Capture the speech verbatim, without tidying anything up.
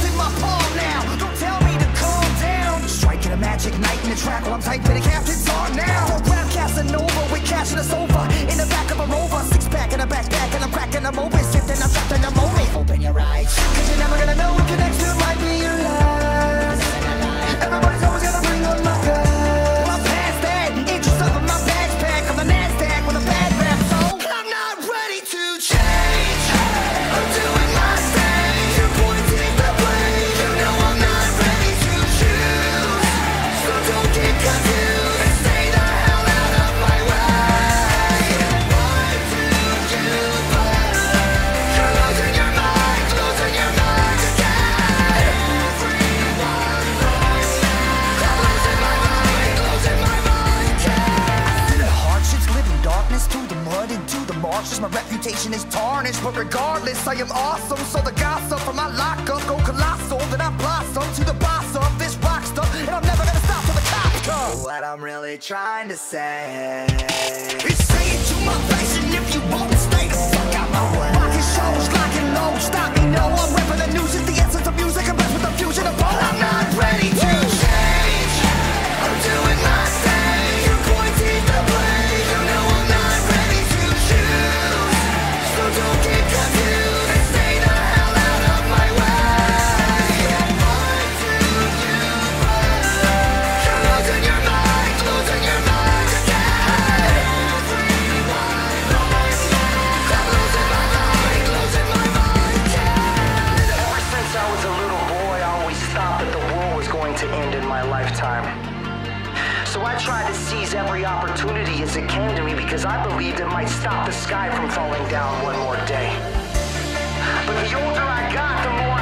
in my palm now. Don't tell me to calm down. Striking a magic night in the track while I'm typing the captain's on now. Don't grab Casanova, we're cashing us over in the back of a Rover. Six pack in a backpack and I'm cracking them open. Sifting, I'm trapped in the moment. Open your eyes, cause you're never gonna know what connection might be your last. Everybody's always gonna bring up my past. Well, I'm past that. Interest up in my backpack. I'm the NASDAQ with a bad rap, so I'm not ready to change. I'm doing my thing. You're pointing the blame. You know I'm not ready to choose. So don't get confused and stay the hell out of my way. Why do you bother? You're losing your mind, losing your mind again. Everyone right now. I'm losing my mind, losing my mind again. Through the hardships, live in darkness, through the mud and to the marshes. My reputation is tarnished, but regardless, I am awesome. So the gossip from my lockup go colossal. Then I blossom to the boss of this rock stuff, and I'm never gonna stop till the cops come. What I'm really trying to say is say it to my face, and if you won't, stay the fuck out my way. Rocking shows, locking low, stop me, no. I'm rapping the news, it's the essence of music. I'm blessed with the fusion of both. I'm not ready to change. I'm doing my thing. You're pointing the blame. You know I'm not ready to choose. So don't get confused and stay the hell out of my way. Why do you bother? You're losing your mind, losing your mind again. Everyone right now. I'm losing my mind, losing my mind again. Ever since I was a little boy, I always thought that the world was going to end in my lifetime. So I tried to seize every opportunity as it came to me because I believed it might stop the sky from falling down one more day. But the older I got, the more